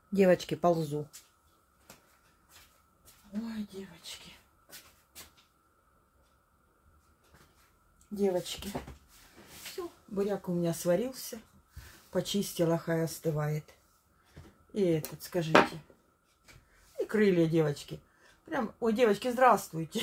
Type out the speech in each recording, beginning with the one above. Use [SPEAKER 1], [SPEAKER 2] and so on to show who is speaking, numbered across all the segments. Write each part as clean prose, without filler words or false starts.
[SPEAKER 1] Девочки, ползу. Ой, девочки. Девочки. Все, буряк у меня сварился. Почистила, хай остывает. И этот, скажите. И крылья, девочки. Прям, ой, девочки, здравствуйте.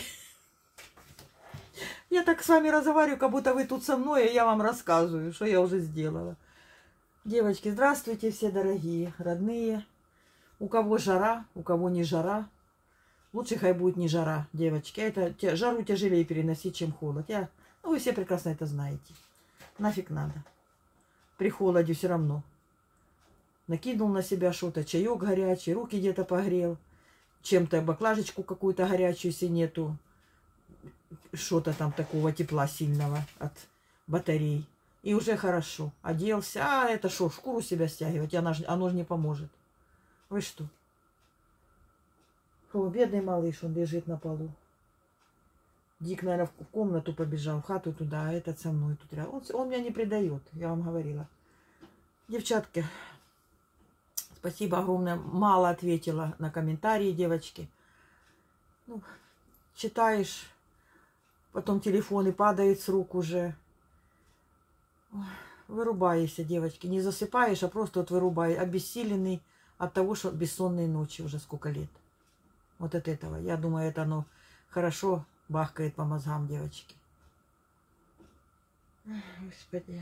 [SPEAKER 1] Я так с вами разговариваю, как будто вы тут со мной, и я вам рассказываю, что я уже сделала. Девочки, здравствуйте, все дорогие, родные. У кого жара, у кого не жара. Лучше хай будет не жара, девочки. Это жару тяжелее переносить, чем холод. Ну, вы все прекрасно это знаете. Нафиг надо. При холоде все равно. Накинул на себя что-то, чаек горячий, руки где-то погрел. Чем-то баклажечку какую-то горячую, если нету что-то там такого тепла сильного от батарей. И уже хорошо. Оделся. А это что, шкуру себя стягивать? Оно же не поможет. Вы что? О, бедный малыш, он лежит на полу. Дик, наверное, в комнату побежал, в хату туда, а этот со мной тут рядом. Он меня не предает, я вам говорила. Девчатки, спасибо огромное. Мало ответила на комментарии, девочки. Ну, читаешь, потом телефон и падает с рук уже. Вырубаешься, девочки. Не засыпаешь, а просто вот вырубаешь. Обессиленный от того, что бессонные ночи уже сколько лет. Вот от этого. Я думаю, это оно хорошо бахкает по мозгам, девочки. Господи.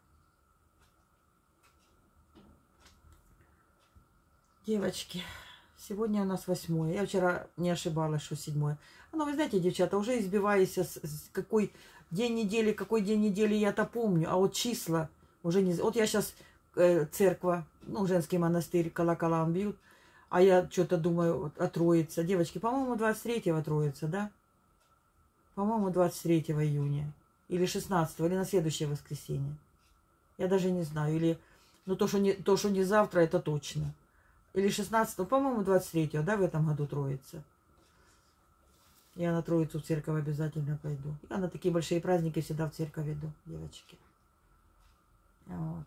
[SPEAKER 1] Девочки, сегодня у нас 8. Я вчера не ошибалась, что 7. Но вы знаете, девчата, уже избиваюсь, какой день недели я-то помню. А вот числа уже не... Вот я сейчас церковь, ну, женский монастырь, колоколам бьют. А я что-то думаю о Троице. Девочки, по-моему, 23-го Троица, да? По-моему, 23 июня. Или 16, или на следующее воскресенье. Я даже не знаю. Или, ну, то, что не завтра, это точно. Или 16, по-моему, 23-го, да, в этом году Троица. Я на Троицу в церковь обязательно пойду. Я на такие большие праздники всегда в церковь иду, девочки. Вот.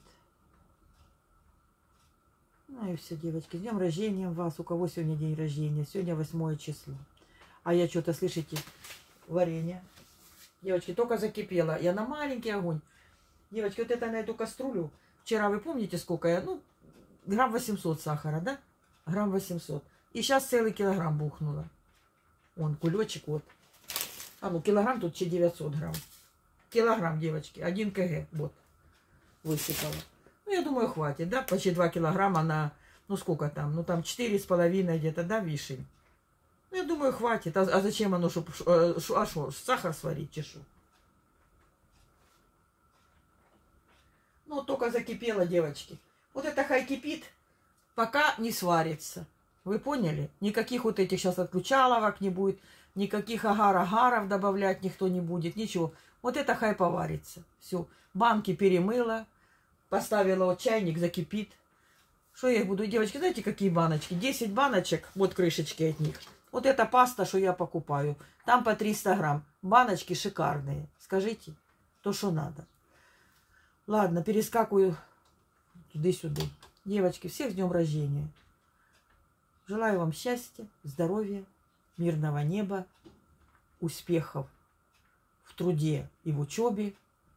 [SPEAKER 1] Ну и все, девочки. С днем рождения вас. У кого сегодня день рождения? Сегодня 8 число. А я что-то, слышите, варенье. Девочки, только закипело. Я на маленький огонь. Девочки, вот это на эту кастрюлю. Вчера вы помните, сколько я? Ну, грамм 800 сахара, да? Грамм 800. И сейчас целый килограмм бухнула. Вон, кулечек вот. А ну, килограмм тут 900 грамм. Килограмм, девочки. 1 кг. Вот. Высыпала. Ну, я думаю, хватит, да? Почти 2 килограмма на... Ну, сколько там? Ну, там 4,5 где-то, да, вишень? Ну, я думаю, хватит. А зачем оно? А что? Сахар сварить, чешу. Ну, только закипело, девочки. Вот это хай кипит, пока не сварится. Вы поняли? Никаких вот этих сейчас отключаловок не будет. Никаких агар-агаров добавлять никто не будет. Ничего. Вот это хай поварится. Все. Банки перемыла. Поставила вот чайник, закипит. Что я их буду? Девочки, знаете, какие баночки? 10 баночек. Вот крышечки от них. Вот эта паста, что я покупаю. Там по 300 грамм. Баночки шикарные. Скажите, то, что надо. Ладно, перескакиваю туда-сюда. Девочки, всех с днем рождения. Желаю вам счастья, здоровья, мирного неба, успехов в труде и в учебе.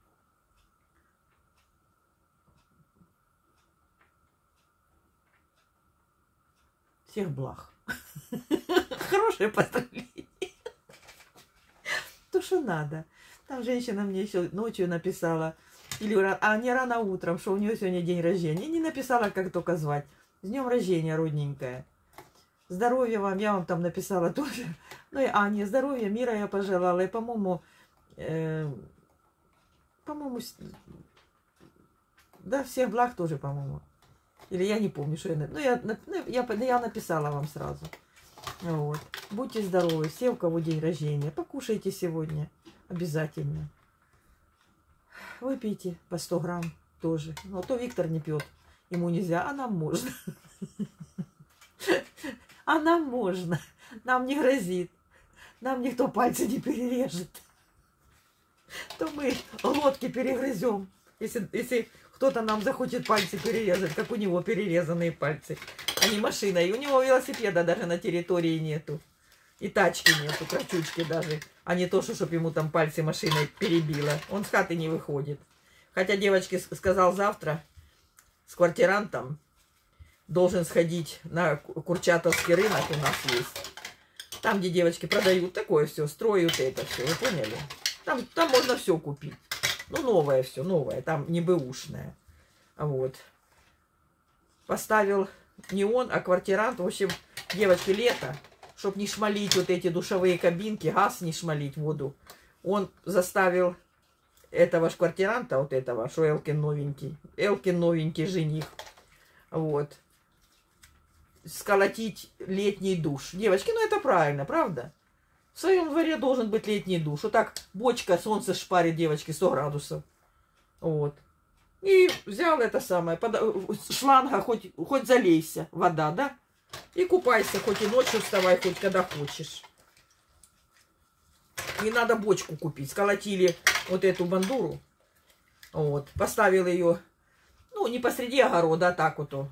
[SPEAKER 1] Всех благ. Хорошее поздравление. То, что надо. Там женщина мне еще ночью написала, или не рано утром, что у нее сегодня день рождения. И не написала, как только звать. С днем рождения, родненькая. Здоровья вам, я вам там написала тоже. Ну и Ане здоровья, мира я пожелала. И, по-моему, да, всех благ тоже, по-моему. Или я не помню, что я... Ну, я написала вам сразу. Вот. Будьте здоровы. Все, у кого день рождения. Покушайте сегодня. Обязательно. Выпейте по 100 грамм тоже. Ну, а то Виктор не пьет. Ему нельзя, а нам можно. А нам можно. Нам не грозит. Нам никто пальцы не перережет. То мы глотки перегрызем. Если кто-то нам захочет пальцы перерезать, как у него перерезанные пальцы, а не машина. И у него велосипеда даже на территории нету. И тачки нету, крачучки даже. А не то, чтобы ему там пальцы машиной перебило. Он с хаты не выходит. Хотя девочке сказал завтра с квартирантом должен сходить на Курчатовский рынок, у нас есть. Там, где девочки продают такое все, строят это все, вы поняли? Там можно все купить. Ну, новое все, новое, там не бэушное. Вот. Поставил не он, а квартирант. В общем, девочки, лето, чтобы не шмалить вот эти душевые кабинки, газ не шмалить, воду. Он заставил этого ж квартиранта, вот этого, что Элкин новенький жених, вот, сколотить летний душ. Девочки, ну это правильно, правда? В своем дворе должен быть летний душ. Вот так бочка, солнце шпарит, девочки, 100 градусов. Вот. И взял это самое, шланга, хоть залейся, вода, да? И купайся, хоть и ночью вставай, хоть когда хочешь. Не надо бочку купить. Сколотили вот эту бандуру. Вот. Поставил ее, ну, не посреди огорода, а так вот.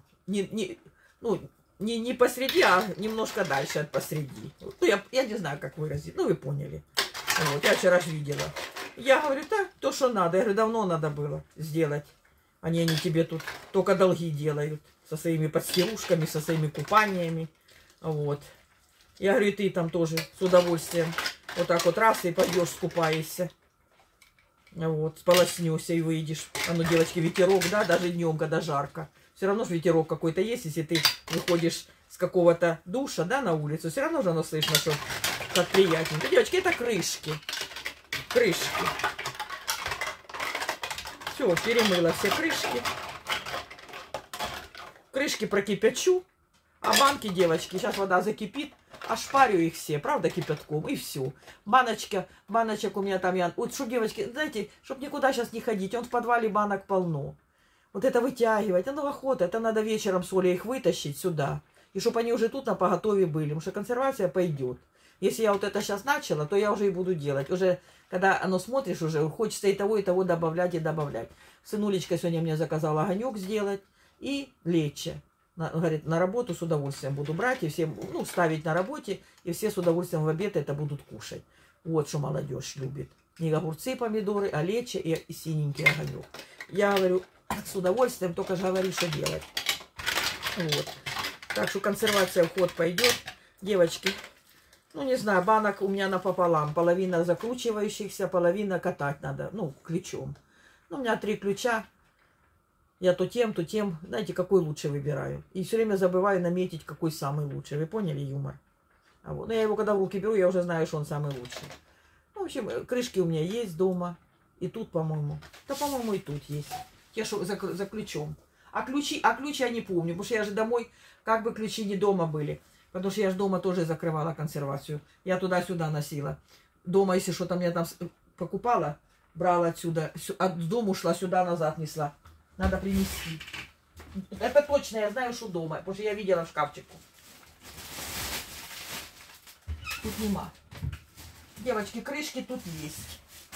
[SPEAKER 1] Не посреди, а немножко дальше от посреди. Ну, я не знаю, как выразить. Ну, вы поняли. Вот. Я вчера же видела. Я говорю, да, то, что надо. Я говорю, давно надо было сделать. Они тебе тут только долги делают. Со своими подстирушками, со своими купаниями. Вот. Я говорю, и ты там тоже с удовольствием. Вот так вот раз и пойдешь, скупаешься. Вот, сполоснешься и выйдешь. А ну, девочки, ветерок, да, даже днем, когда жарко. Все равно же ветерок какой-то есть, если ты выходишь с какого-то душа, да, на улицу. Все равно же оно слышно, что как приятненько. Девочки, это крышки. Крышки. Все, перемыла все крышки. Крышки прокипячу. А банки, девочки, сейчас вода закипит. Ошпарю их все, правда, кипятком, и все. Баночек у меня там, вот, чтобы, девочки, знаете, чтобы никуда сейчас не ходить, он в подвале банок полно. Вот это вытягивать, оно охота, это надо вечером с Олей их вытащить сюда. И чтобы они уже тут на поготове были, потому что консервация пойдет. Если я вот это сейчас начала, то я уже и буду делать. Уже, когда оно смотришь, уже хочется и того добавлять, и добавлять. Сынулечка сегодня мне заказала огонек сделать и лечо. Говорит, на работу с удовольствием буду брать, и все, ну, ставить на работе, и все с удовольствием в обед это будут кушать. Вот что молодежь любит. Не огурцы, помидоры, а лечо и синенький огонек. Я говорю, с удовольствием, только же говори, что делать. Вот. Так что консервация в ход пойдет. Девочки, ну, не знаю, банок у меня напополам. Половина закручивающихся, половина катать надо, ну, ключом. Ну, у меня 3 ключа. Я то тем, знаете, какой лучше выбираю. И все время забываю наметить, какой самый лучший. Вы поняли юмор? А вот. Но я его когда в руки беру, я уже знаю, что он самый лучший. В общем, крышки у меня есть дома. И тут, по-моему. Да, по-моему, и тут есть. Те, что за ключом. А ключи я не помню. Потому что я же домой, как бы ключи не дома были. Потому что я же дома тоже закрывала консервацию. Я туда-сюда носила. Дома, если что-то мне там покупала, брала отсюда. От дома ушла, сюда назад несла. Надо принести. Это точно, я знаю, что дома. Потому что я видела в шкафчику. Тут нема. Девочки, крышки тут есть.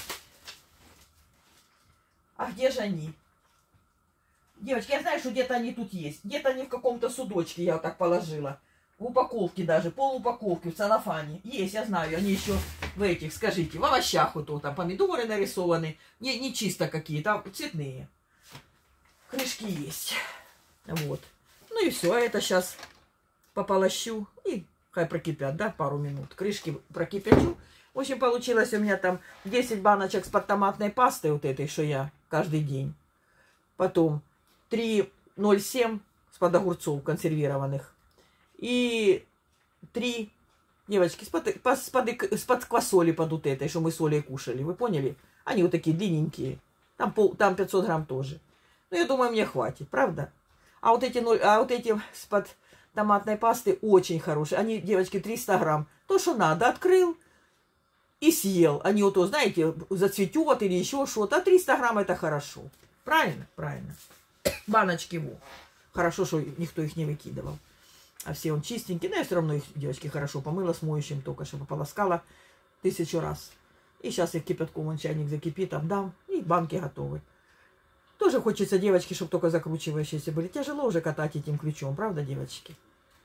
[SPEAKER 1] А где же они? Девочки, я знаю, что где-то они тут есть. Где-то они в каком-то судочке, я вот так положила. В упаковке даже, полупаковке, в целлофане. Есть, я знаю, они еще в этих, скажите, в овощах вот там помидоры нарисованы. Не чисто какие-то, цветные. Крышки есть. Вот. Ну и все. А это сейчас пополощу. И хай прокипят, да, пару минут. Крышки прокипячу. В общем, получилось у меня там 10 баночек с-под томатной пастой вот этой, что я каждый день. Потом 3,07 с-под огурцов консервированных. И 3, девочки, с-под квасоли под вот этой, что мы с Олей кушали. Вы поняли? Они вот такие длинненькие. Там 500 грамм тоже. Ну, я думаю, мне хватит, правда? А вот эти с-под томатной пасты очень хорошие. Они, девочки, 300 грамм. То, что надо, открыл и съел. Они вот, знаете, зацветет или еще что-то. А 300 грамм это хорошо. Правильно? Правильно. Баночки, во. Хорошо, что никто их не выкидывал. А все он чистенький. Но я все равно их, девочки, хорошо помыла с моющим, только что пополоскала 1000 раз. И сейчас их кипятком, вон чайник закипит, отдам. И банки готовы. Тоже хочется, девочки, чтобы только закручивающиеся были. Тяжело уже катать этим ключом, правда, девочки?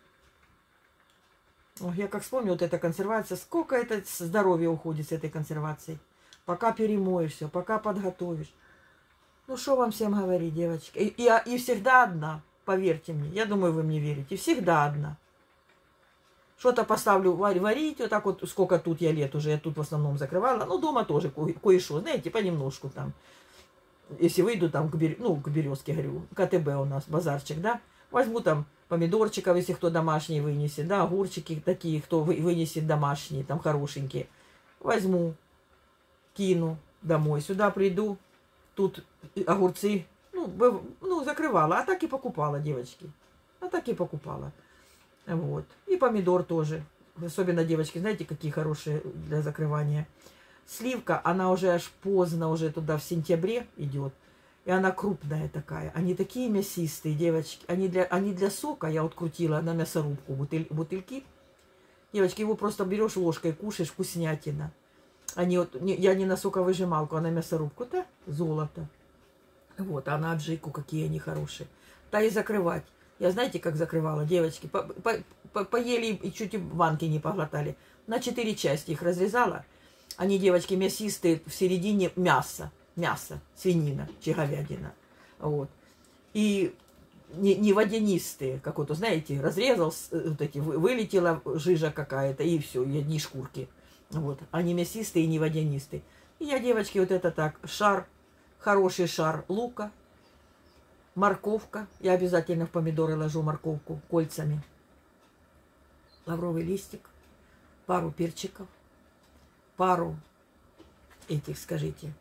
[SPEAKER 1] Ох, я как вспомню, вот эта консервация, сколько это здоровья уходит с этой консервацией. Пока перемоешь все, пока подготовишь. Ну, что вам всем говорить, девочки? И всегда одна, поверьте мне. Я думаю, вы мне верите. Всегда одна. Что-то поставлю варить, вот так вот, сколько тут я лет уже, я тут в основном закрывала. Ну, дома тоже кое-что, знаете, понемножку там. Если выйду там к Березке, говорю, КТБ у нас, базарчик, да, возьму там помидорчиков, если кто домашний вынесет, да, огурчики такие, кто вынесет домашние, там хорошенькие. Возьму, кину домой, сюда приду, тут огурцы, закрывала, а так и покупала, девочки. А так и покупала. Вот. И помидор тоже. Особенно девочки, знаете, какие хорошие для закрывания. Сливка, она уже аж поздно, уже туда в сентябре идет. И она крупная такая. Они такие мясистые, девочки. Они для сока, я вот крутила на мясорубку бутыльки. Девочки, его просто берешь ложкой, кушаешь, вкуснятина. Я не на соковыжималку, а на мясорубку. Да, золото. Вот, а на аджику какие они хорошие. Да и закрывать. Я знаете, как закрывала, девочки? Поели и чуть в банки не поглотали. На 4 части их разрезала. Они, девочки, мясистые, в середине мясо, свинина, говядина. Вот. И не водянистые, как вот, знаете, разрезал, вот эти, вылетела жижа какая-то, и все, и одни шкурки. Вот. Они мясистые и не водянистые. И я, девочки, вот это так, хороший шар лука, морковка. Я обязательно в помидоры ложу морковку кольцами. Лавровый листик, пару перчиков, пару этих, скажите,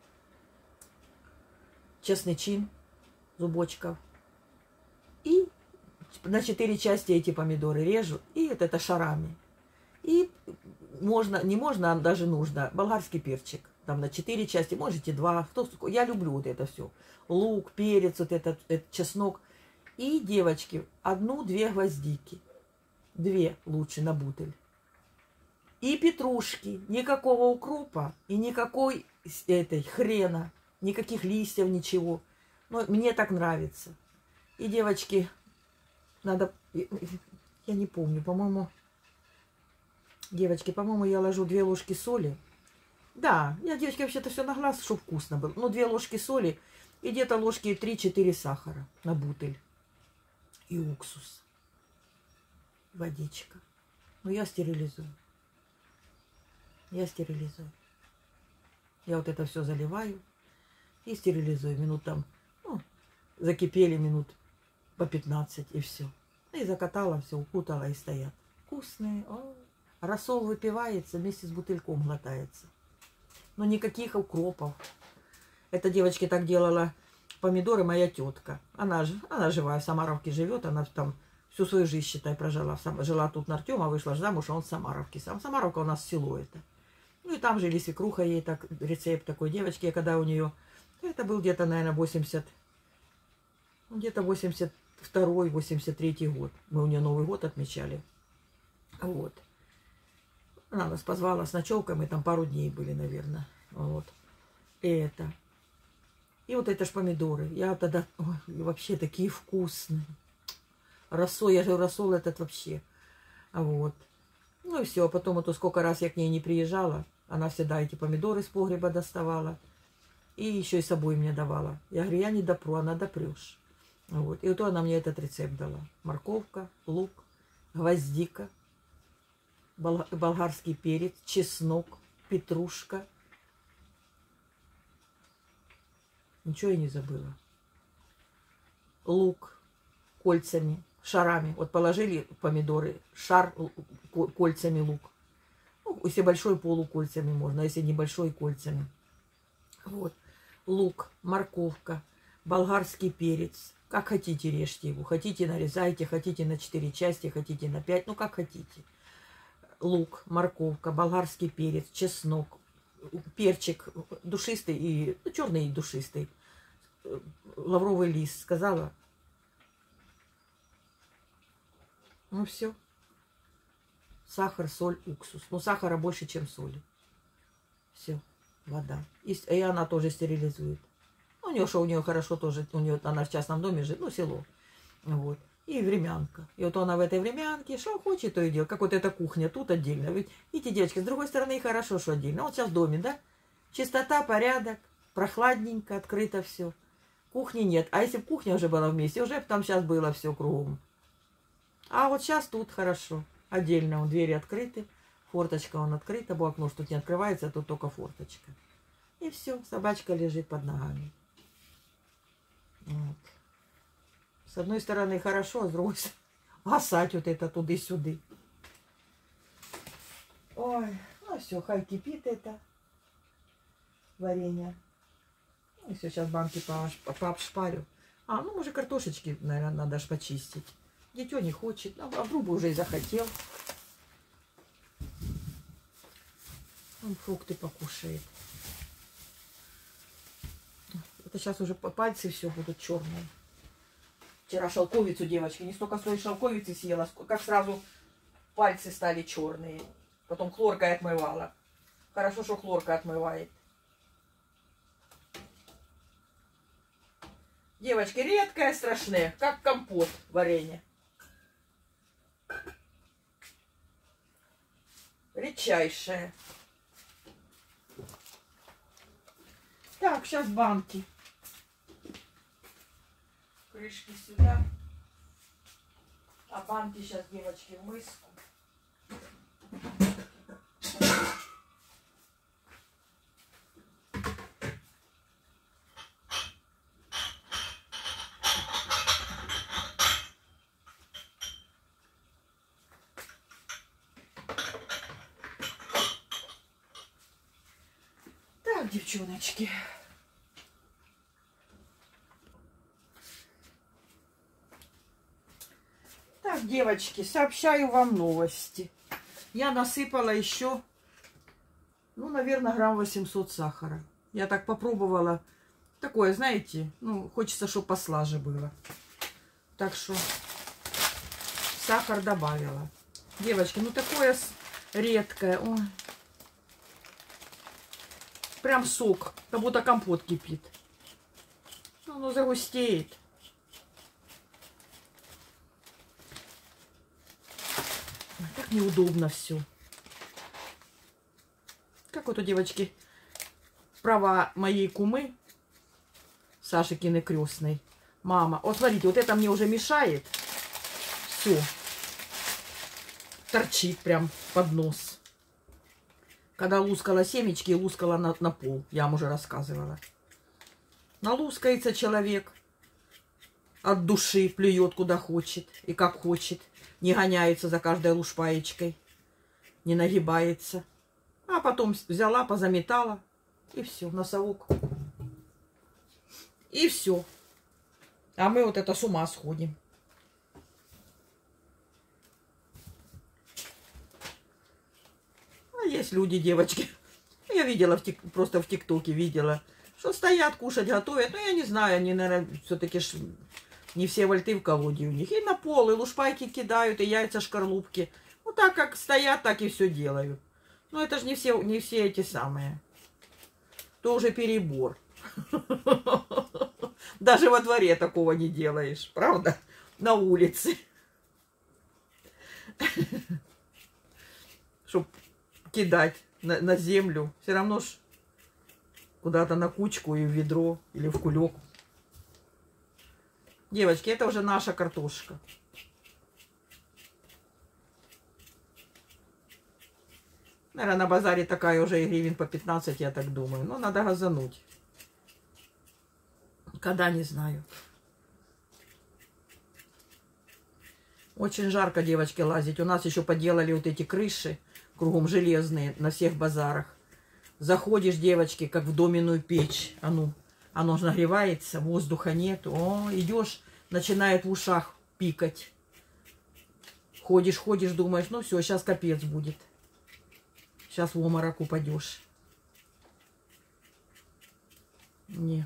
[SPEAKER 1] чесночин, зубочков. И на 4 части эти помидоры режу. И вот это шарами. И не можно, а даже нужно болгарский перчик. Там на 4 части, можете 2. Я люблю вот это все. Лук, перец, вот этот чеснок. И, девочки, 1-2 гвоздики. 2 лучше на бутыль. И петрушки, никакого укропа и никакой хрена, никаких листьев, ничего. Но мне так нравится. И, девочки, надо, я не помню, по-моему, девочки, по-моему, я ложу 2 ложки соли. Да, я, девочки, вообще-то все на глаз, чтобы вкусно было. Ну, 2 ложки соли и где-то ложки 3-4 сахара на бутыль. И уксус. Водичка. Ну, я стерилизую. Я вот это все заливаю и стерилизую. Минут там, закипели минут по 15 и все. И закатала все, укутала и стоят. Вкусные. Рассол выпивается, вместе с бутыльком глотается. Но никаких укропов. Эта девочка так делала помидоры, моя тетка. Она живая, в Самаровке живет, она там всю свою жизнь, считай, прожила. Жила тут на Артема, вышла замуж, а он в Самаровке. Самаровка у нас село это. Ну и там жили свекруха ей, так, рецепт такой девочки, когда у нее, это был где-то, наверное, 82-83 год. Мы у нее Новый год отмечали. Вот. Она нас позвала с ночевкой, мы там пару дней были, наверное. Вот. И вот это ж помидоры. Я тогда, вообще такие вкусные. Рассол, я же рассол этот вообще. Вот. Ну и все, потом вот сколько раз я к ней не приезжала, она всегда эти помидоры с погреба доставала. И еще и с собой мне давала. Я говорю, я не допру, она допрешь. Вот. И вот она мне этот рецепт дала. Морковка, лук, гвоздика, болгарский перец, чеснок, петрушка. Ничего я не забыла. Лук кольцами, шарами. Вот положили помидоры, шар кольцами лук. Ну, если большой, полукольцами можно, а если небольшой, кольцами. Вот. Лук, морковка, болгарский перец. Как хотите, режьте его. Хотите, нарезайте, хотите на 4 части, хотите на 5. Ну, как хотите. Лук, морковка, болгарский перец, чеснок, перчик душистый и черный и душистый. Лавровый лист, сказала. Ну, все. Сахар, соль, уксус. Ну, сахара больше, чем соли. Все. Вода. И она тоже стерилизует. У нее что, у нее хорошо тоже, у нее она в частном доме живет, ну, село. Вот. И времянка. И вот она в этой времянке, что хочет, то и делает. Как вот эта кухня, тут отдельно. Ведь, видите, девочки, с другой стороны, и хорошо, что отдельно. Вот сейчас в доме, да? Чистота, порядок, прохладненько, открыто все. Кухни нет. А если бы кухня уже была вместе, уже бы там сейчас было все кругом. А вот сейчас тут хорошо. Отдельно вон, двери открыты. Форточка вон открыта. Бо окно, что тут не открывается, а тут только форточка. И все, собачка лежит под ногами. Вот. С одной стороны хорошо, а с другой стороны гасать вот это туды-сюды. Ой, ну все, хай кипит это варенье. И все, сейчас банки пообшпарю. А, ну, может, картошечки, наверное, надо аж почистить. Дитё не хочет, а вдруг бы уже и захотел. Он фрукты покушает. Это сейчас уже пальцы все будут черные. Вчера шелковицу девочки, не столько своей шелковицы съела, как сразу пальцы стали черные. Потом хлоркой отмывала. Хорошо, что хлорка отмывает. Девочки, редкое, страшное, как компот варенье. Редчайшее. Так, сейчас банки. Крышки сюда. А банки сейчас, девочки, в миску. Так, девчоночки. Так, девочки, сообщаю вам новости. Я насыпала еще, ну, наверное, грамм 800 сахара. Я так попробовала. Такое, знаете, ну, хочется, чтобы послаже было. Так что сахар добавила. Девочки, ну, такое редкое. Ой. Прям сок, как будто компот кипит. Оно загустеет. Так неудобно все. Как вот у девочки права моей кумы, Сашикины крестной. Мама, вот смотрите, вот это мне уже мешает. Все. Торчит прям под нос. Когда лускала семечки, лускала на пол. Я вам уже рассказывала. Налускается человек. От души плюет куда хочет и как хочет. Не гоняется за каждой лушпаечкой. Не нагибается. А потом взяла, позаметала. И все, носовок. И все. А мы вот это с ума сходим. А есть люди, девочки. Я видела, просто в ТикТоке видела, что стоят, кушать готовят. Ну, я не знаю, они, наверное, все-таки не все вольты в колоде у них. И на пол, и лушпайки кидают, и яйца, шкарлупки. Ну, так как стоят, так и все делают. Но это же не все эти самые. То уже перебор. Даже во дворе такого не делаешь, правда? На улице. Чтоб кидать на землю. Все равно ж куда-то на кучку и в ведро или в кулек. Девочки, это уже наша картошка. Наверное, на базаре такая уже и гривен по 15, я так думаю. Но надо газануть. Когда, не знаю. Очень жарко, девочки, лазить. У нас еще поделали вот эти крыши, кругом железные, на всех базарах. Заходишь, девочки, как в доменную печь. Оно же нагревается, воздуха нет. О, идешь, начинает в ушах пикать. Ходишь, думаешь, ну все, сейчас капец будет. Сейчас в обморок упадешь. Не.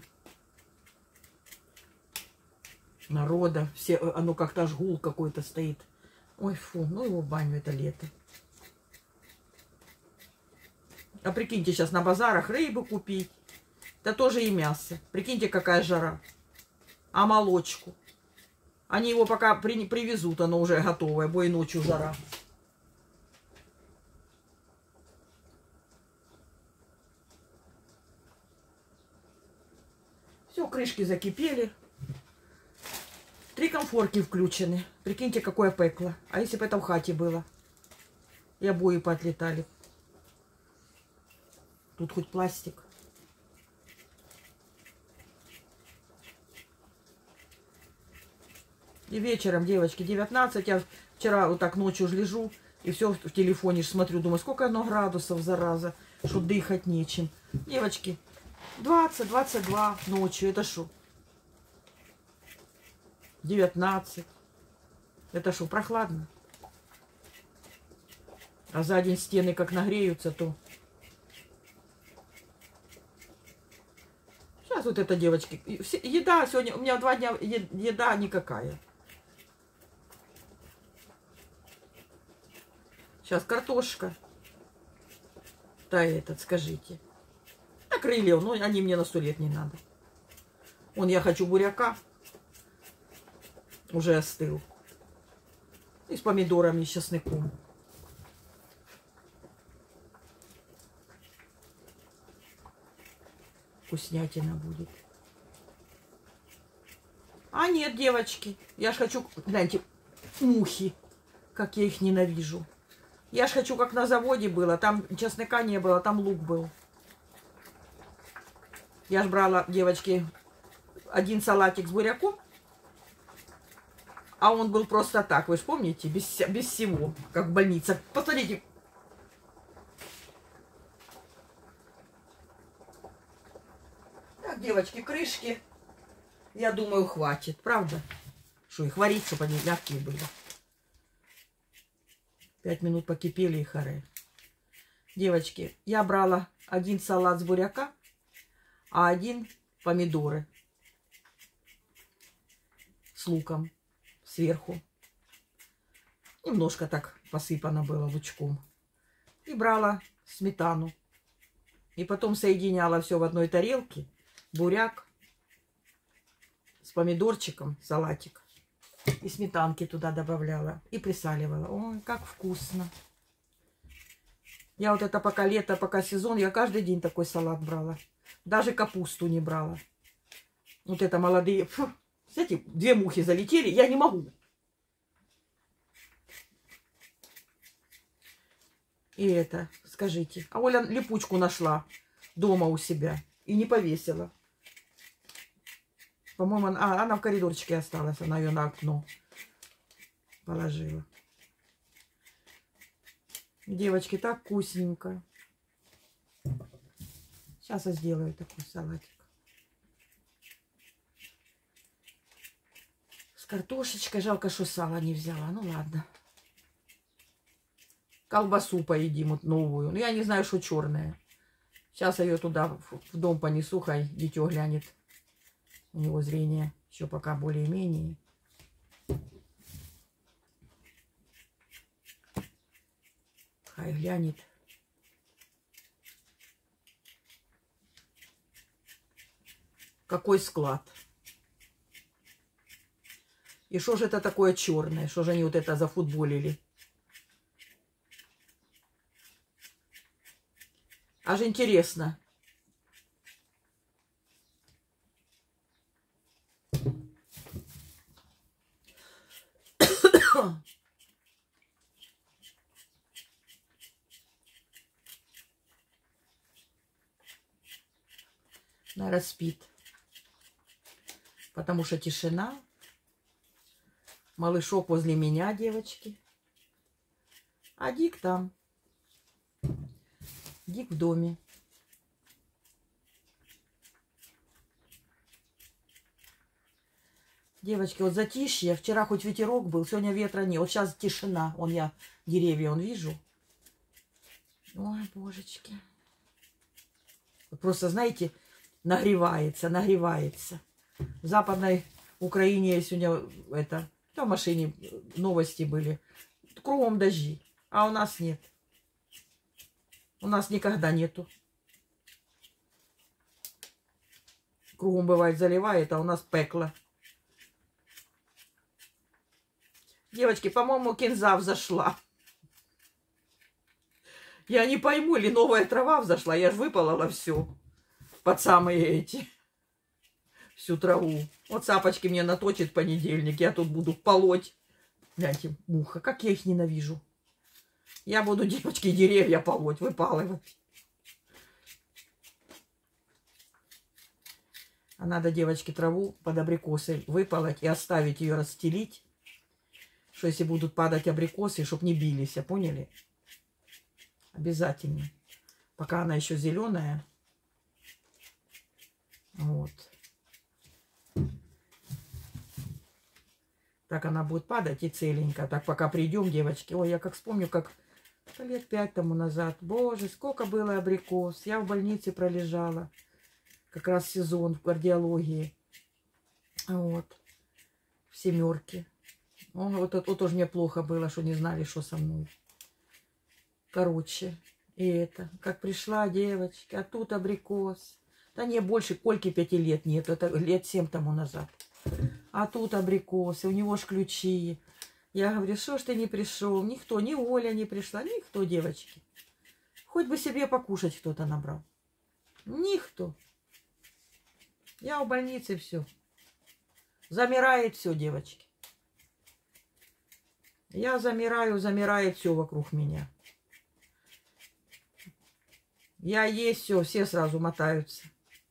[SPEAKER 1] Народа. Все, оно как-то аж гул какой-то стоит. Ой, фу, ну его в баню, это лето. А прикиньте, сейчас на базарах рыбу купить. Да тоже и мясо. Прикиньте, какая жара. А молочку? Они его пока привезут, оно уже готовое, бо и ночью жара. Все, крышки закипели. 3 комфорки включены. Прикиньте, какое пекло. А если бы это в хате было? И обои поотлетали. Тут хоть пластик. И вечером, девочки, 19. Я вчера вот так ночью ж лежу. И все в телефоне смотрю. Думаю, сколько оно градусов, зараза. Что дыхать нечем. Девочки, 20-22 ночью. Это что? 19. Это что, прохладно? А за день стены как нагреются, то... Сейчас вот это, девочки. Еда сегодня... У меня 2 дня еда никакая. Сейчас картошка. Да этот, скажите. На крылья, но они мне на 100 лет не надо. Вон я хочу буряка. Уже остыл. И с помидорами, и с чесноком. Вкуснятина будет. А нет, девочки. Я ж хочу... Гляньте, мухи. Как я их ненавижу. Я ж хочу, как на заводе было. Там чеснока не было, там лук был. Я ж брала, девочки, 1 салатик с буряком. А он был просто так, вы же помните, без всего, как в больнице. Посмотрите. Так, девочки, крышки, я думаю, хватит, правда? Что их варить, чтобы они мягкие были. 5 минут покипели и харе. Девочки, я брала 1 салат с буряка, а 1 помидоры с луком. Сверху. Немножко так посыпано было лучком. И брала сметану. И потом соединяла все в одной тарелке. Буряк с помидорчиком, салатик. И сметанки туда добавляла. И присаливала. Ой, как вкусно. Я вот это пока лето, пока сезон, я каждый день такой салат брала. Даже капусту не брала. Вот это молодые... Фу. Знаете, 2 мухи залетели, я не могу. И это, скажите. А Оля липучку нашла дома у себя и не повесила. По-моему, она в коридорчике осталась. Она ее на окно положила. Девочки, так вкусненько. Сейчас я сделаю такой салатик. С картошечкой. Жалко, что сало не взяла. Ну ладно. Колбасу поедим вот новую. Ну, я не знаю, что черная. Сейчас я ее туда в дом понесу. Хай дитё глянет. У него зрение еще пока более-менее. Хай глянет. Какой склад. И что же это такое черное? Что же они вот это зафутболили? Аж интересно. Наверное, спит. Потому что тишина. Малышок возле меня, девочки. А Дик там. Дик в доме. Девочки, вот затишье. Вчера хоть ветерок был, сегодня ветра нет. Вот сейчас тишина. Вон я деревья вижу. Ой, божечки. Вот просто, знаете, нагревается, нагревается. В Западной Украине сегодня это... В машине новости были. Кругом дожди. А у нас нет. У нас никогда нету. кругом бывает заливает, а у нас пекло. Девочки, по-моему, кинза взошла. Я не пойму, или новая трава взошла. Я ж выпалала все под самые эти. Всю траву. Вот цапочки мне наточит в понедельник. Я тут буду полоть. Гляньте, муха. Как я их ненавижу. Я буду, девочки, деревья полоть, выпалывать. А надо, девочки, траву под абрикосы выпалоть и оставить ее расстелить. Что если будут падать абрикосы, чтобы не бились, поняли? Обязательно. Пока она еще зеленая. Вот. Так она будет падать и целенько. Так пока придем, девочки. Ой, я как вспомню, как лет 5 тому назад. Боже, сколько было абрикос. Я в больнице пролежала. Как раз сезон в кардиологии. Вот. В 7. Вот тоже мне плохо было, что не знали, что со мной. Короче, и это. Как пришла девочка, а тут абрикос. Да не, больше Кольки 5 лет нет. Это лет 7 тому назад. А тут абрикосы, у него ж ключи. Я говорю, что ж ты не пришел? Никто, ни Оля не пришла, никто, девочки. Хоть бы себе покушать кто-то набрал. Никто. Я в больнице, все. Замирает все, девочки. Я замираю, замирает все вокруг меня. Я есть, все сразу мотаются.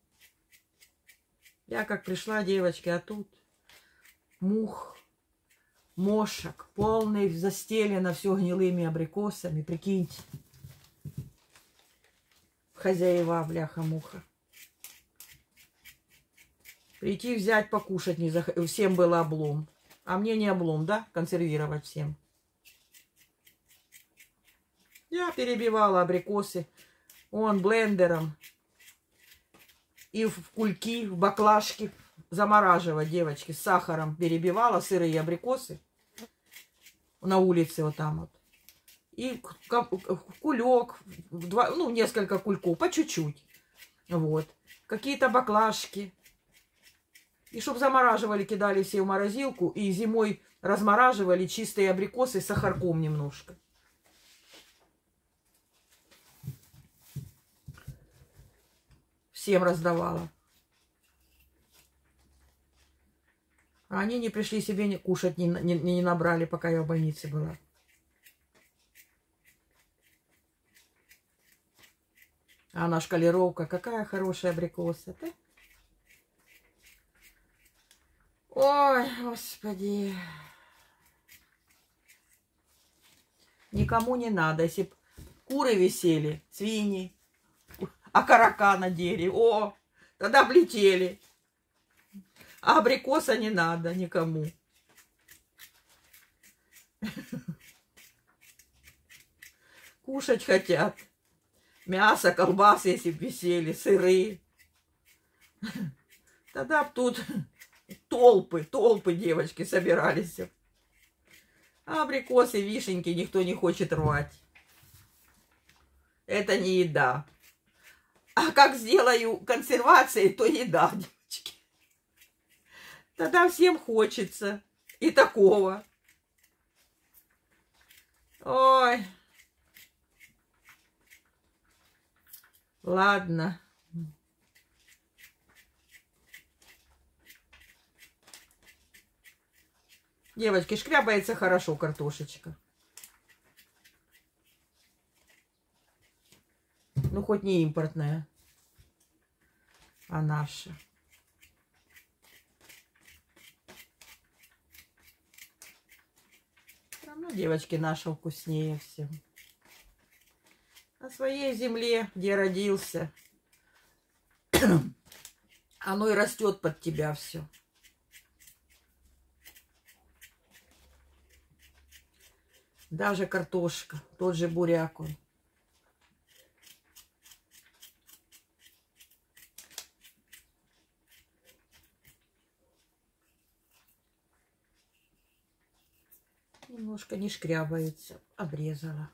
[SPEAKER 1] Я как пришла, девочки, а тут мух, мошек, полный, застелено все гнилыми абрикосами. Прикиньте. Хозяева, бляха-муха. Прийти, взять, покушать не зах... Всем было облом. А мне не облом, да? Консервировать всем. Я перебивала абрикосы. Он блендером. И в кульки, в баклажки замораживать, девочки, с сахаром перебивала сырые абрикосы на улице вот там вот. И кулек, несколько кульков, по чуть-чуть. Вот. Какие-то баклажки. И чтобы замораживали, кидали все в морозилку. И зимой размораживали чистые абрикосы с сахарком немножко. Всем раздавала. А они не пришли себе кушать, не набрали, пока я в больнице была. А она шкалировка, какая хорошая абрикоса, да? Ой, господи. Никому не надо. Если б куры висели, свиньи, окорока на дереве, о, тогда б летели. А абрикоса не надо никому. Кушать хотят. Мясо, колбасы, если б висели, сыры. Тогда б тут толпы, девочки, собирались. А абрикосы, вишеньки никто не хочет рвать. Это не еда. А как сделаю консервации, то еда, девочки. Тогда всем хочется. И такого. Ой. Ладно. Девочки, шкрябается хорошо картошечка. Ну, хоть не импортная, а наша. Все равно, девочки, наша вкуснее всем. На своей земле, где родился, оно и растет под тебя все. Даже картошка, тот же буряк он. Немножко не шкрябается, обрезала.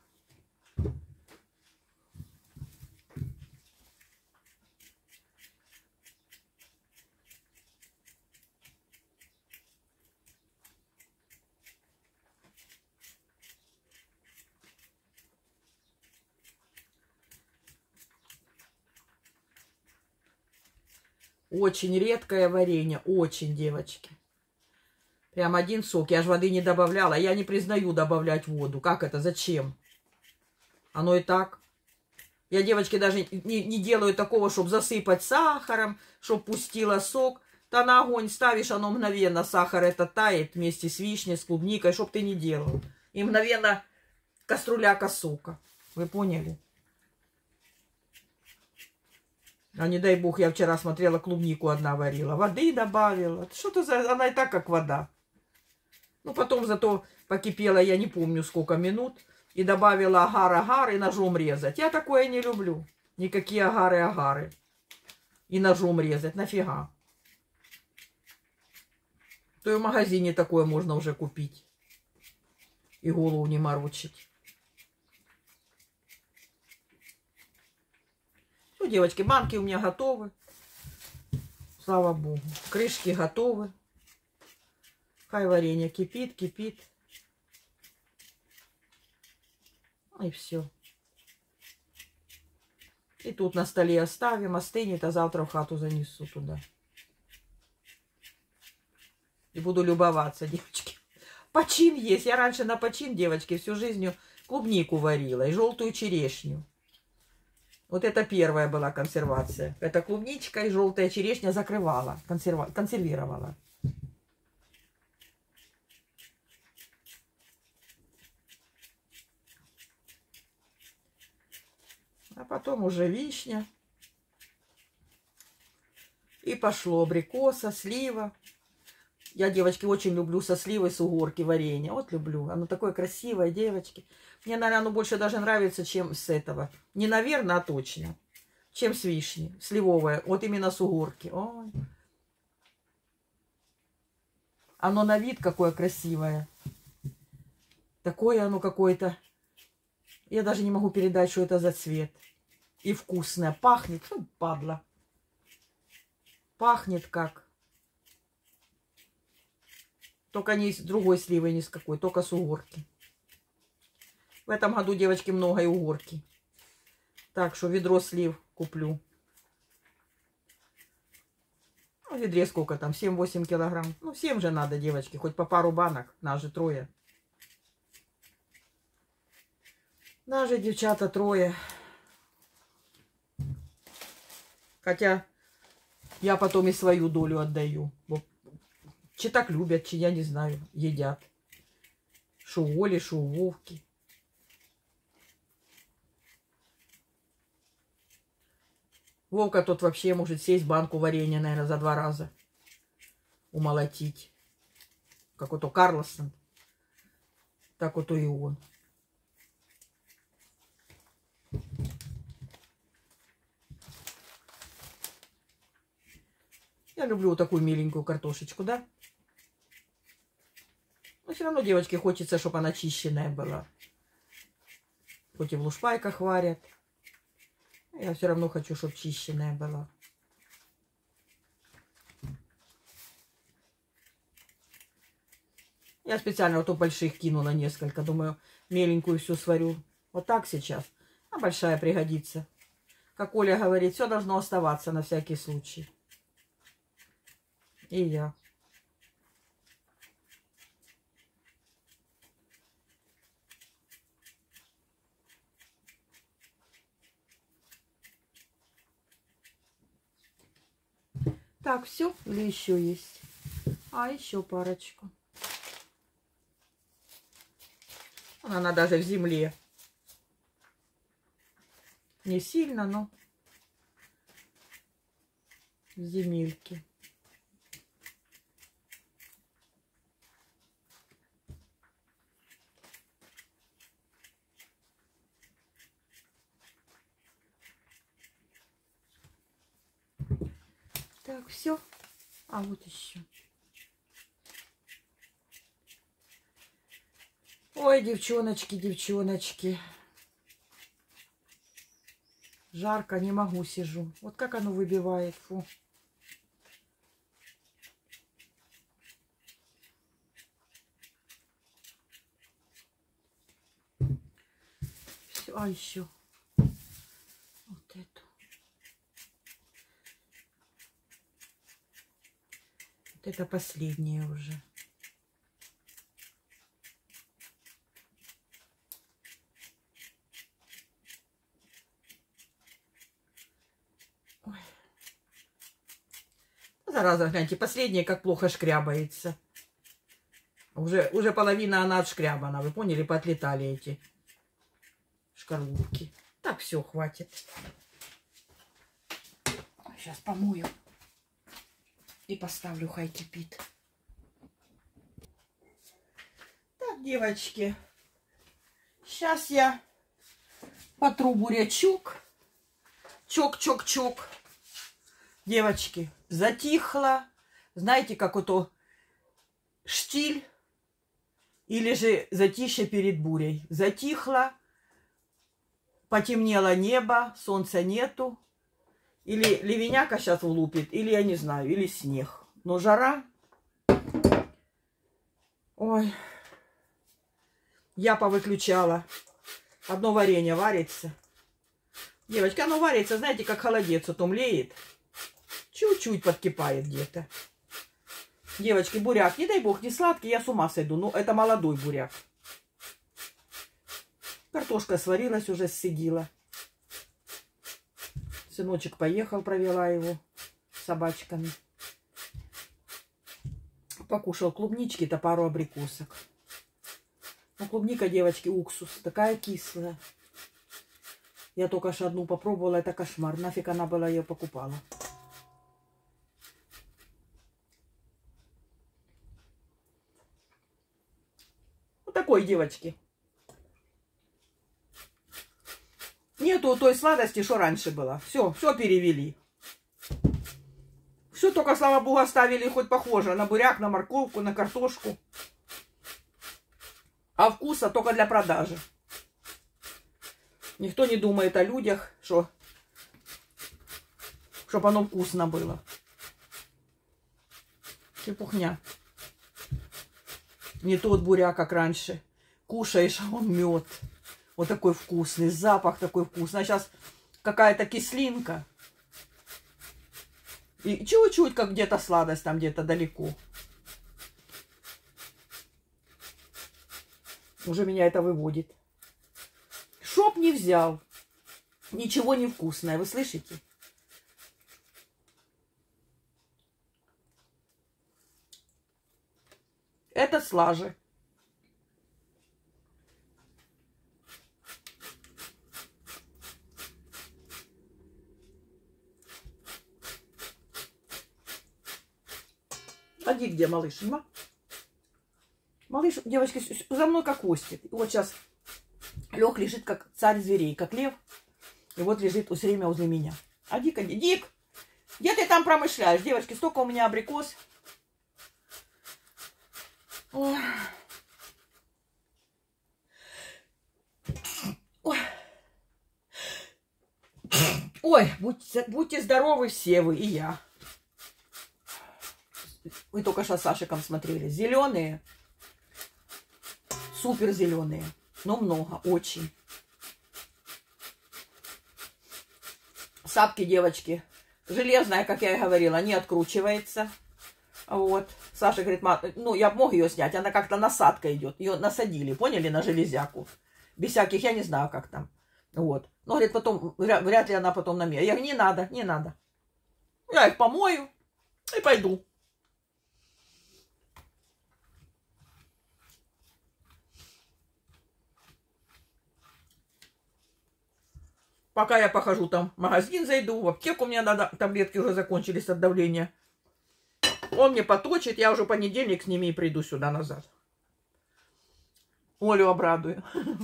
[SPEAKER 1] Очень редкое варенье. Очень, девочки. Прям один сок. Я же воды не добавляла. Я не признаю добавлять воду. Как это? Зачем? Оно и так. Я, девочки, даже не делаю такого, чтобы засыпать сахаром, чтобы пустила сок. Да на огонь ставишь, оно мгновенно, сахар это тает вместе с вишней, с клубникой, чтоб ты не делал. И мгновенно кастрюляка сока. Вы поняли? А не дай бог, я вчера смотрела, клубнику одна варила. Воды добавила. Что-то за... Она и так, как вода. Ну, потом зато покипела, я не помню сколько минут. И добавила агар-агар и ножом резать. Я такое не люблю. Никакие агары-агары. И ножом резать. Нафига? То и в магазине такое можно уже купить. И голову не морочить. Ну, девочки, банки у меня готовы. Слава богу. Крышки готовы. Хай варенье кипит, кипит. И все. И тут на столе оставим, остынет, а завтра в хату занесу туда. И буду любоваться, девочки. Почин есть. Я раньше на почин, девочки, всю жизнь клубнику варила и желтую черешню. Вот это первая была консервация. Это клубничка и желтая черешня закрывала, консервировала. А потом уже вишня. И пошло абрикоса, слива. Я, девочки, очень люблю со сливой, с угорки варенье. Вот люблю. Оно такое красивое, девочки. Мне, наверное, оно больше даже нравится, чем с этого. Не наверное, а точно. Чем с вишни. Сливовое. Вот именно с угорки. Ой. Оно на вид какое красивое. Такое оно какое-то. Я даже не могу передать, что это за цвет. И вкусное. Пахнет. Фу, падла. Пахнет как. Только не с другой сливой, ни с какой. Только с угорки. В этом году, девочки, много и угорки. Так что ведро слив куплю. Ну, в ведре сколько там? 7-8 килограмм. Ну, всем же надо, девочки. Хоть по пару банок. Нас же трое. Нас же, девчата, трое. Хотя я потом и свою долю отдаю. Че так любят, че, я не знаю, едят. Шо у Оли, шо у Вовки. Вовка тот вообще может сесть банку варенья, наверное, за 2 раза. Умолотить. Как вот у Карлсон. Так вот и он. Я люблю вот такую миленькую картошечку, да? Но все равно, девочки, хочется, чтобы она чищенная была. Хоть и в лушпайках варят. Я все равно хочу, чтобы чищенная была. Я специально вот у больших кинула несколько. Думаю, меленькую всю сварю. Вот так сейчас. А большая пригодится. Как Оля говорит, все должно оставаться на всякий случай. И я. Так, все? Или еще есть? А, еще парочку. Она даже в земле. Не сильно, но в земельке. Так, все. А вот еще. Ой, девчоночки, девчоночки. Жарко, не могу, сижу. Вот как оно выбивает. Фу. Все, а еще. Вот эту. Это последнее уже. Ой. Зараза, гляньте, последнее как плохо шкрябается. Уже половина она отшкрябана. Вы поняли, поотлетали эти шкарлупки. Так, все, хватит. Сейчас помою. И поставлю, хай кипит. Так, девочки. Сейчас я потру бурячок. Чок-чок-чок. Девочки, затихло. Знаете, как вот штиль. Или же затишье перед бурей. Затихло. Потемнело небо. Солнца нету. Или ливеняка сейчас влупит, или я не знаю, или снег. Но жара. Ой. Я повыключала. Одно варенье варится. Девочки, оно варится, знаете, как холодец. Вот он млеет. Чуть-чуть подкипает где-то. Девочки, буряк, не дай бог, не сладкий, я с ума сойду. Ну, это молодой буряк. Картошка сварилась, уже сцедила. Сыночек поехал, провела его с собачками. Покушал клубнички-то, пару абрикосок. Ну, клубника, девочки, уксус. Такая кислая. Я только что одну попробовала, это кошмар. Нафиг она была, ее покупала. Вот такой, девочки. Нету той сладости, что раньше было. Все перевели. Все только, слава богу, оставили хоть похоже на буряк, на морковку, на картошку. А вкуса только для продажи. Никто не думает о людях, что чтобы оно вкусно было. Чепухня. Не тот буряк, как раньше. Кушаешь, а он мед. Вот такой вкусный, запах такой вкусный. А сейчас какая-то кислинка. И чуть-чуть, как где-то сладость там где-то далеко. Уже меня это выводит. Чтоб не взял. Ничего не вкусное, вы слышите? Это слаже. Поди, где малыш? Малыш, девочки, за мной как хвостит. И вот сейчас Лех лежит как царь зверей, как лев. И вот лежит все время возле меня. А Дик, Дик, где ты там промышляешь? Девочки, столько у меня абрикос. Ой. Ой. Ой, будьте здоровы все вы и я. Вы только что с Сашиком смотрели. Зеленые. Супер зеленые. Но много. Очень. Сапки, девочки. Железная, как я и говорила, не откручивается. Вот. Саша говорит, ну, я мог ее снять. Она как-то насадка идет. Ее насадили, поняли, на железяку. Без всяких, я не знаю, как там. Вот. Но, говорит, потом, вряд ли она потом на меня. Я говорю, не надо, не надо. Я их помою и пойду. Пока я похожу там в магазин, зайду, в аптеку, у меня надо, таблетки уже закончились от давления. Он мне поточит, я уже в понедельник с ними и приду сюда назад. Олю обрадую.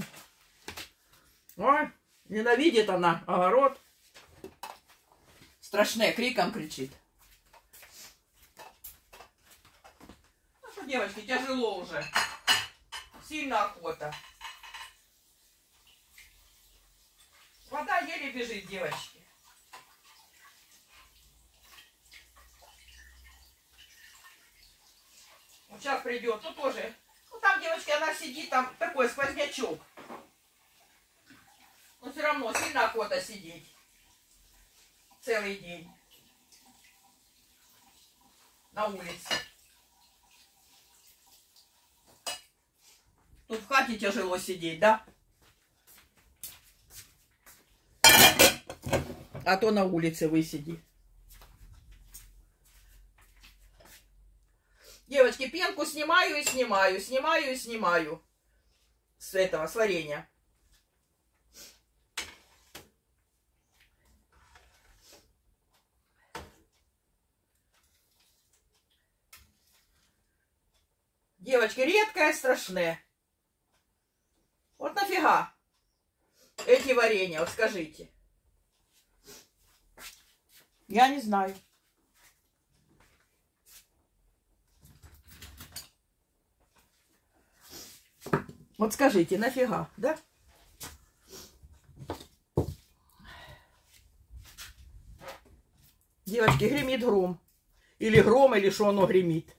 [SPEAKER 1] Ой, ненавидит она огород. Страшное, криком кричит. Ну что, девочки, тяжело уже. Сильно охота. Вода еле бежит, девочки. Вот сейчас придет, ну тоже. Ну там, девочки, она сидит, там такой сквознячок. Но все равно сильно охота сидеть. Целый день. На улице. кровати тяжело сидеть, да? А то на улице высиди. Девочки, пенку снимаю и снимаю, снимаю и снимаю. С этого, с варенья. Девочки, редкое, страшное. Вот нафига эти варенья, вот скажите. Я не знаю. Вот скажите, нафига, да? Девочки, гремит гром. Или гром, или что оно гремит.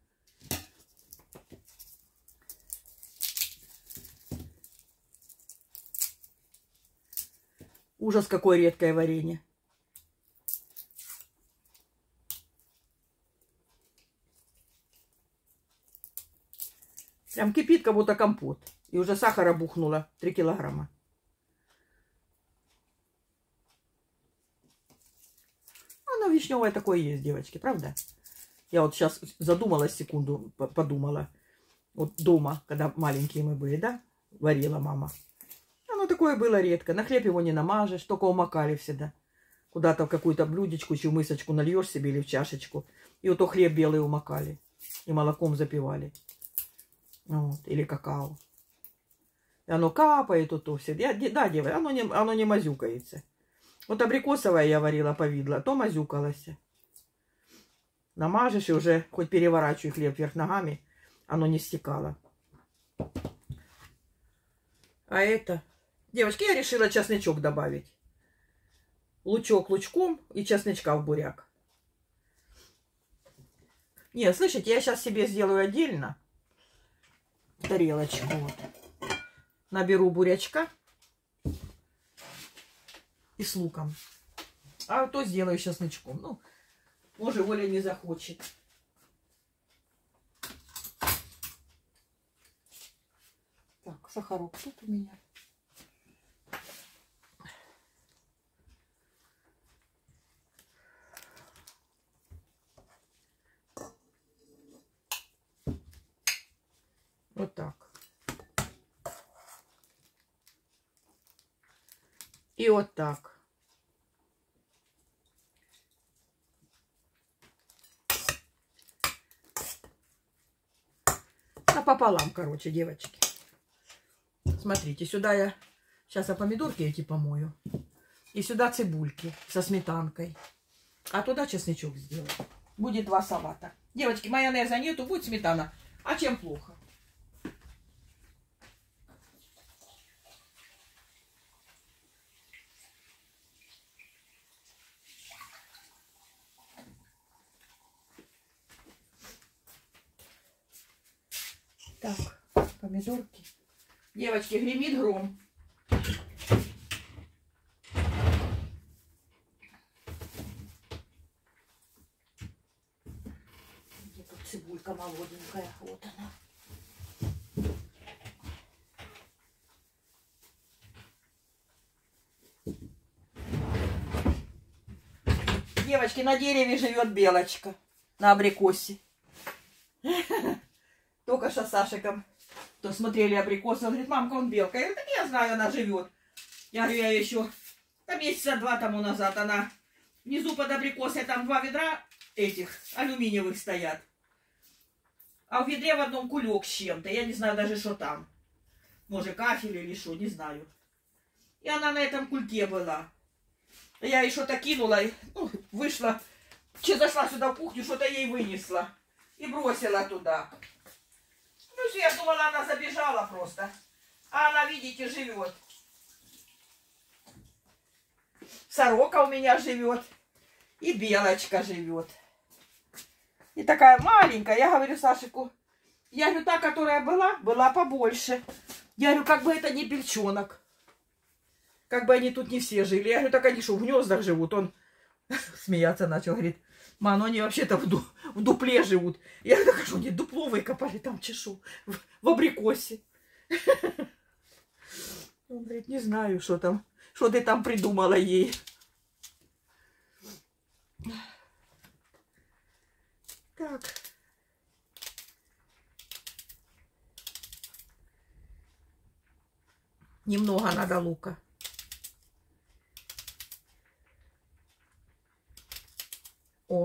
[SPEAKER 1] Ужас, какое редкое варенье. Прям кипит, как будто компот. И уже сахара бухнуло 3 килограмма. Оно вишневое такое есть, девочки, правда? Я вот сейчас задумалась секунду, подумала. Вот дома, когда маленькие мы были, да? Варила мама. Оно такое было редко. На хлеб его не намажешь, только умокали всегда. Куда-то в какую-то блюдечку, чью мысочку нальешь себе или в чашечку. И вот то хлеб белый умокали. И молоком запивали. Вот, или какао. И оно капает, то все. Да, девочки, оно не мазюкается. Вот абрикосовое я варила повидло, то мазюкалось. Намажешь и уже хоть переворачивай хлеб вверх ногами, оно не стекало. А это... Девочки, я решила чесночок добавить. Лучок лучком и чесночка в буряк. Не, слышите, я сейчас себе сделаю отдельно тарелочку. Вот. Наберу бурячка и с луком. А то сделаю чесночком. Ну, может, Оля не захочет. Так, сахарок тут у меня. Вот так. И вот так. Напополам, короче, девочки. Смотрите, сюда я сейчас помидорки эти помою. И сюда цибульки со сметанкой. А туда чесночок сделаю. Будет 2 салата. Девочки, майонеза нету, будет сметана. А чем плохо? Так, помидорки. Девочки, гремит гром. Где тут цибулька молоденькая? Вот она. Девочки, на дереве живет белочка. На абрикосе. Только что с Сашиком, то смотрели абрикосы, он говорит, мамка, он белка. Я говорю, так я знаю, она живет. Я говорю, я еще месяца 2 тому назад, она внизу под абрикосой, там 2 ведра этих алюминиевых стоят. А в ведре в одном кулек с чем-то. Я не знаю даже, что там. Может, кафель или что, не знаю. И она на этом кульке была. Я ей что-то кинула, ну, вышла, зашла сюда в кухню, что-то ей вынесла. И бросила туда. Ну, все, я думала, она забежала просто. А она, видите, живет. Сорока у меня живет. И белочка живет. И такая маленькая. Я говорю Сашику, я говорю, та, которая была побольше. Я говорю, как бы это не бельчонок. Как бы они тут не все жили. Я говорю, так они что, в гнездах живут? Он смеяться начал, говорит, ма, ну они вообще-то в дупле живут. Я говорю, так что они дупло выкопали, там чешу, в абрикосе. Он говорит, не знаю, что там, что ты там придумала ей. Так. Немного надо лука. О.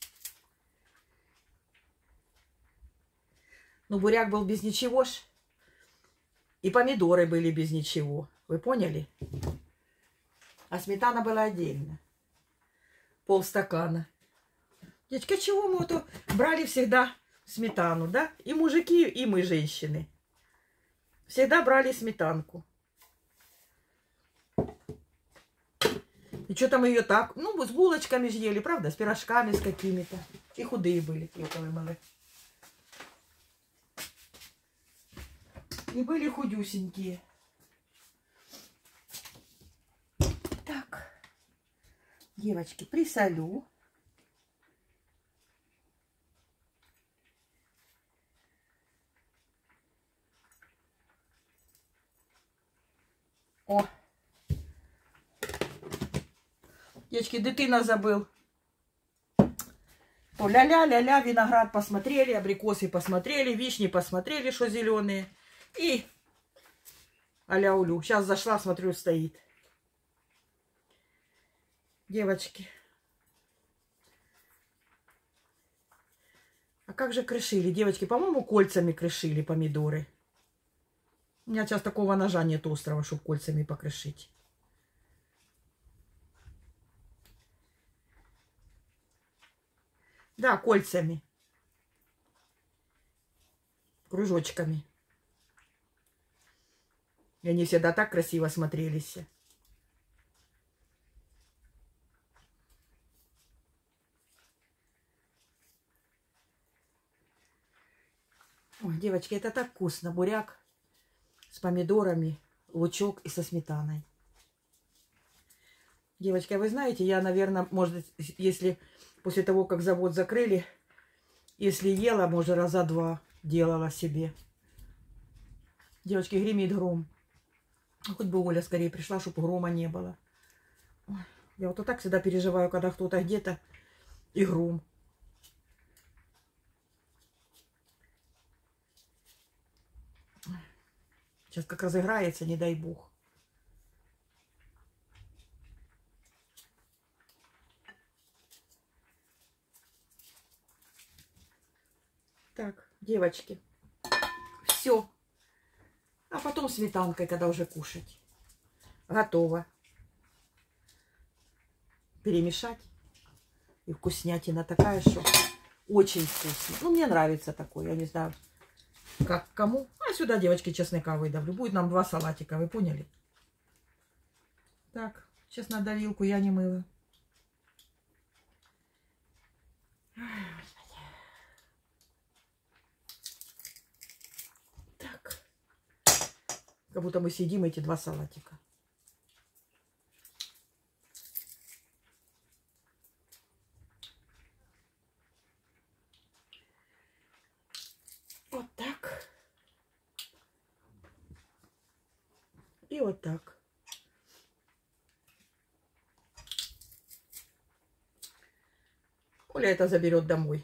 [SPEAKER 1] Ну, буряк был без ничего ж. И помидоры были без ничего. Вы поняли? А сметана была отдельно. Полстакана. Девочки, а чего мы вот брали всегда сметану, да? И мужики, и мы, женщины. Всегда брали сметанку. И что там ее так? Ну, с булочками же ели, правда? С пирожками, с какими-то. И худые были. И были худюсенькие. Так. Девочки, присолю. О. Девочки, дитина забыл. То ля-ля-ля-ля, виноград посмотрели, абрикосы посмотрели, вишни посмотрели, что зеленые. И аля-улю. Сейчас зашла, смотрю, стоит. Девочки. А как же крышили, девочки? По-моему, кольцами крышили помидоры. У меня сейчас такого ножа нет острого, чтобы кольцами покрышить. Да, кольцами. Кружочками. И они всегда так красиво смотрелись. Ой, девочки, это так вкусно. Буряк с помидорами, лучок и со сметаной. Девочки, а вы знаете, я, наверное, может, если после того, как завод закрыли, если ела, может, раза два делала себе. Девочки, гремит гром. Хоть бы Оля скорее пришла, чтобы грома не было. Ой, я вот так всегда переживаю, когда кто-то где-то и гром. Сейчас как разыграется, не дай бог. Так, девочки, все. А потом сметанкой, когда уже кушать. Готово. Перемешать. И вкуснятина такая, что очень вкусно. Ну, мне нравится такое, я не знаю, как кому. А сюда, девочки, чеснока выдавлю. Будет нам 2 салатика, вы поняли? Так, сейчас надо вилку, я не мыла. Так. Как будто мы съедим эти 2 салатика. Вот так. И вот так. Оля это заберет домой.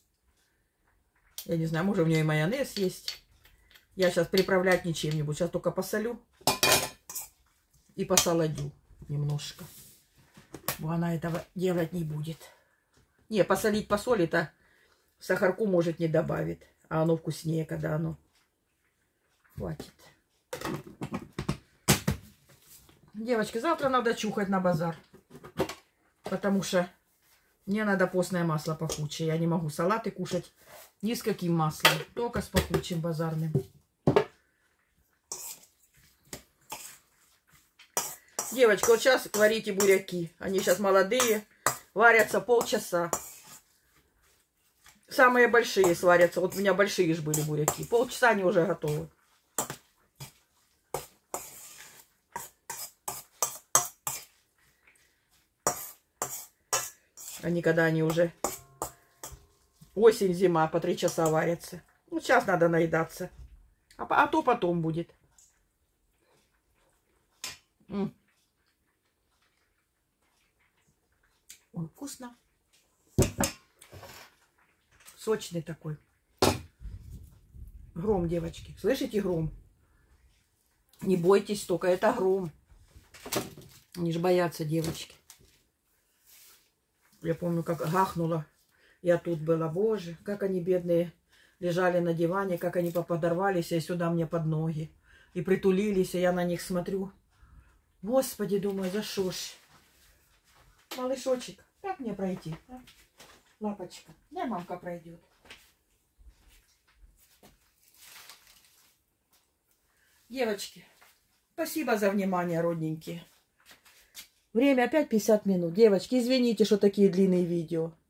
[SPEAKER 1] Я не знаю, может, у нее и майонез есть. Я сейчас приправлять ничем не буду. Сейчас только посолю и посолодю немножко. Бо она этого делать не будет. Не, посолить, посолить, сахарку, может, не добавит. А оно вкуснее, когда оно. Хватит. Девочки, завтра надо чухать на базар. Потому что мне надо постное масло пахучее. Я не могу салаты кушать ни с каким маслом. Только с пахучим базарным. Девочки, вот сейчас варите буряки. Они сейчас молодые. Варятся полчаса. Самые большие сварятся. Вот у меня большие же были буряки. Полчаса они уже готовы. Они когда они уже осень, зима, по 3 часа варятся. Ну, сейчас надо наедаться. А то потом будет. Ой, вкусно. Сочный такой. Гром, девочки. Слышите гром? Не бойтесь только, это гром. Они же боятся, девочки. Я помню, как гахнула. Я тут была, боже, как они бедные лежали на диване, как они подорвались и сюда мне под ноги. И притулились, и я на них смотрю. Господи, думаю, за шо ж? Малышочек, как мне пройти? А? Лапочка, да, мамка пройдет. Девочки, спасибо за внимание, родненькие. Время опять 50 минут. Девочки, извините, что такие длинные видео.